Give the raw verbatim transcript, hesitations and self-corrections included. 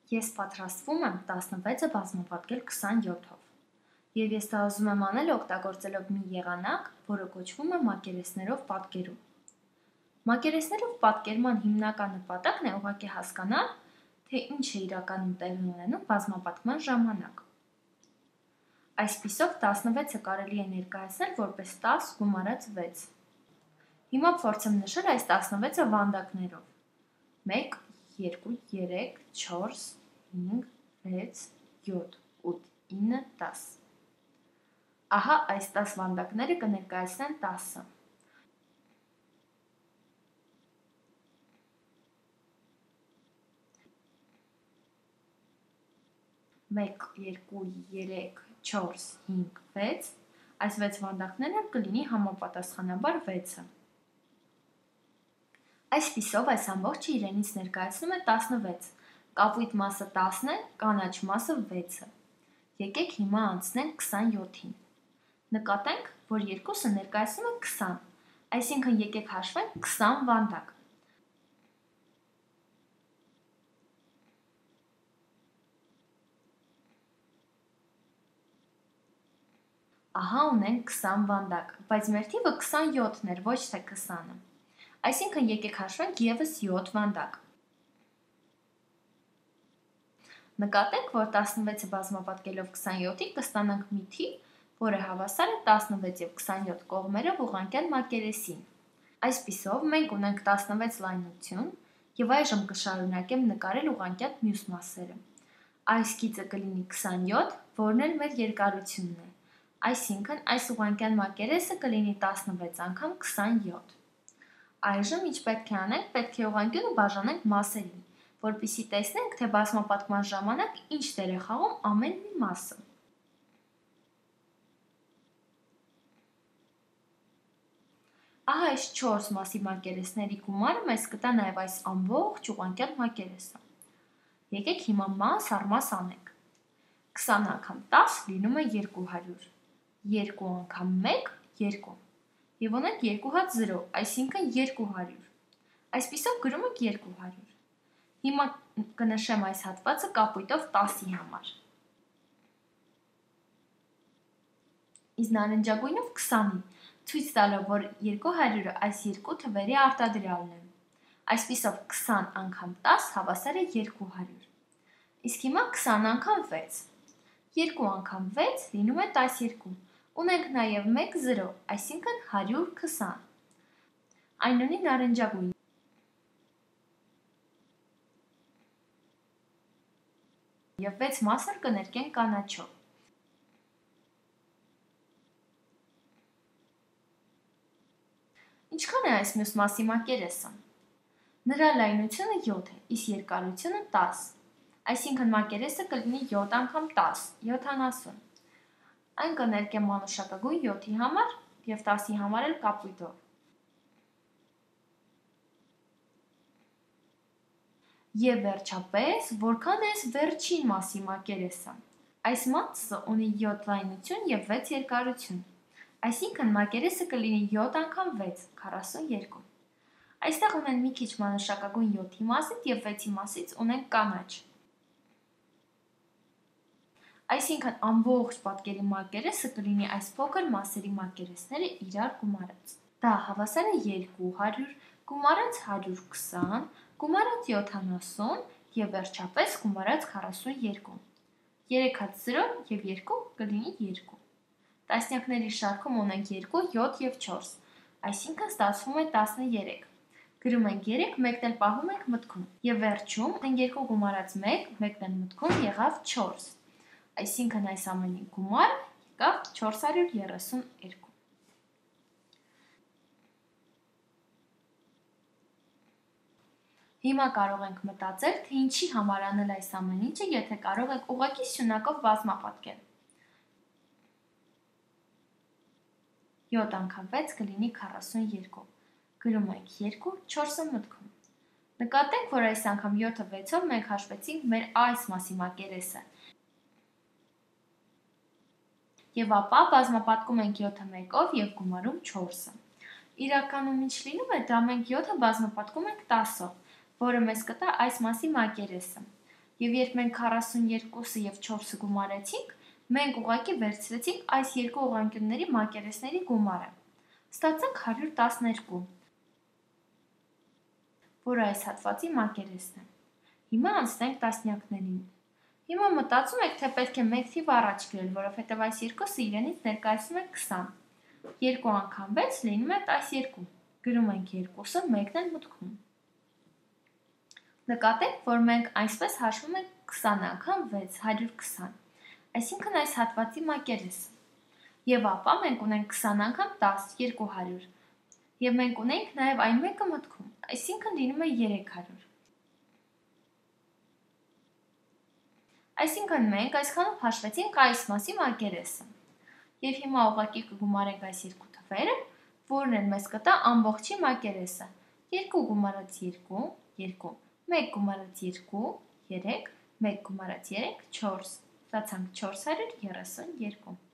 Ես պատրաստվում եմ տասնվեցը բազմապատկել քսանյոթով, և ես դա ուզում եմ անել օգտագործելով մի եղանակ, որը կոչվում է մակերեսներով պատկերում։ Մակերեսներով պատկերման հիմնական նպատակն է ուղղակի հասկանալ, թե ինչ է իրականում տեղի ունենում բազմապատկման ժամանակ։ Այսպիսով տասնվեցը կարելի է ներկայացնել որպես տաս գումարած վեց։ Հիմա փորձեմ նշել այս տասնվեցը վանդակներով. մեկ, երկու, երեք, չորս, հինգ, վեց, յոթ, ութ, ինը, տաս։ Ահա այս տաս վանդակները կներկայացնեն տասը։ մեկ, երկու, երեք, չորս, հինգ, վեց, այս վեց վանդակները կլինի համապատասխանաբար վեցը։ Այսպիսով այս ամբողջը իրենից ներկայացնում է տասնվեց, կապույտ մասը տասն է, կանաչ մասը վեցը։ Եկեք հիմա անցնենք քսանյոթին։ Նկատենք, որ երկուսը ներկայացնում է քսան, այսինքն եկեք հաշվենք քսան վանդակ։ Ահա ունենք քսան վանդակ, բայց մեր թիվը քսանյոթն էր, ոչ թե քսանը։ Այսինքն եկեք հաշվենք ևս յոթ վանդակ։ Նկատենք, որ տասնվեցը բազմապատկելով քսանյոթին կստանանք մի թիվ, որը հավասար է տասնվեց և քսանյոթ կողմերով ուղղանկյալ մակերեսին։ Այսպիսով մենք ունենք տասնվեց լայնություն և այժմ կշարունակեմ նկարել ուղղանկյալ մյուս մասերը։ Այս գիծը կլինի քսանյոթ, որն էլ մեր երկարությունն է, այսինքն այս ուղղանկյալ մակերեսը կլինի տասնվեց անգամ քսանյոթ։ Այժմ ինչ պետք է անենք, պետք է ուղղանկյունը բաժանենք մասերին, որպեսզի տեսնենք, թե բազմապատկման ժամանակ ինչ դեր է խաղում ամեն մի մասը։ Ահա այս չորս մասի մակերեսների գումարը մեզ կտա նաև այս ամբողջ ուղղանկյալ մակերեսը։ Եկեք հիմա մաս առ մաս անենք։ քսան անգամ տաս լինում է երկու հարյուր, երկու անգամ մեկ, երկու, և ունենք երկու հատ զրո, այսինքն երկու հարյուր, այսպիսով գրում ենք երկու հարյուր։ Հիմա կնշեմ այս հատվածը կապույտով տասի համար։ Իսկ նարնջագույնով քսանի, ցույց տալով, որ երկու հարյուրը այս երկու թվերի արտադրյալն է։ Այսպիսով քսան անգամ տաս հավասար է երկու հարյուր։ Իսկ հիմա քսան անգամ վեց։ երկու անգամ վեց լինում է տասներկու։ Ունենք նաև մեկ զրո, այսինքն հարյուր քսան։ Այն ունի նարնջագույն։ Եվ վեց մասը կներկենք կանաչով։ Ինչքան է այս մյուս մասի մակերեսը։ Նրա լայնությունը յոթ է, իսկ երկարությունը տաս, այսինքն մակերեսը կլինի յոթ անգամ տաս, յոթանասուն։ Այն կներկեմ մանուշակագույն յոթի համար և տասի համար էլ կապույտով։ Եվ վերջապես, որքան է այս վերջին մասի մակերեսը։ Այս մասը ունի յոթ լայնություն և վեց երկարություն, այսինքն մակերեսը կլինի յոթ անգամ վեց, քառասունյոթ։ Այստեղ ունեն մի քիչ մանուշակագույն յոթի մասից և վեցի մասից ունենք կանաչ։ Այսինքն ամբողջ պատկերի մակերեսը կլինի այս փոքր մասերի մակերեսները իրար գումարած։ Դա հավասար է երկու հարյուր, գումարած հարյուր քսան, գումարած յոթանասուն և վերջապես գումարած քառասունյոթ։ երեք հատ զրո և երկու կլինի երկու։ Տասնյակների շարքում ունենք երկու, յոթ և չորս, այսինքն ստացվում է տասներեք։ Գրում ենք երեք, մեկն էլ պահում ենք մտքում։ Եվ վերջում երկու գումարած մեկ, մեկն էլ մտքում եղավ չորս, այսինքն այս ամենի գումարը եկավ չորս հարյուր երեսունյոթ։ Հիմա կարող ենք մտածել, թե ինչի համար անել այս ամեն ինչը, եթե կարող ենք ուղղակի սյունակով բազմապատկել։ յոթ անգամ վեց կլինի քառասունյոթ, գրում ենք երկու, չորսը մտքում։ Նկատենք, որ այս անգամ յոթը վեցով մենք հաշվեցինք մեր այս մասի մակերեսը։ Եվ ապա բազմապատկում ենք յոթը մեկով և գումարում չորսը։ Իրականում ինչ լինում է, դա մենք յոթը բազմապատկում ենք տասով, որը մեզ կտա այս մասի մակերեսը։ Եվ երբ մենք քառասունյոթը եւ չորսը գումարեցինք, մենք ուղղակի վերցրեցինք այս երկու ուղղանկյունների մակերեսների գումարը։ Ստացանք հարյուր տասներկու, որը այս հատվածի մակերեսն է։ Հիմա անցնենք տասնյակներին։ Հիմա մտածում եք, թե պետք է մեկ թիվ առաջ գրել, որովհետև այս երկուսը իրենից ներկայացնում է քսան։ երկու անգամ վեց լինում է տասներկու։ Գրում ենք երկուսը, մեկն էլ մտքում։ Նկատեք, որ մենք այսպես հաշվում ենք քսան անգամ վեց, հարյուր քսան, այսինքն այս հատվածի մակերեսը։ Եվ ապա մենք ունենք քսան անգամ տաս, երկու հարյուր, և մենք ունենք նաև այն մեկը մտքում, այսինքն լինում է երեք հարյուր։ Այսինքն մենք այսքանով հաշվեցինք այս մասի մակերեսը։ Եվ հիմա ուղղակի կգումարենք այս երկու թվերը, որն էլ մեզ կտա ամբողջի մակերեսը։ երկու գումարած երկու, երկու, մեկ գումարած երկու, երեք, մեկ գումարած երեք, չորս, ստացանք չորս հարյուր երեսուն երկու։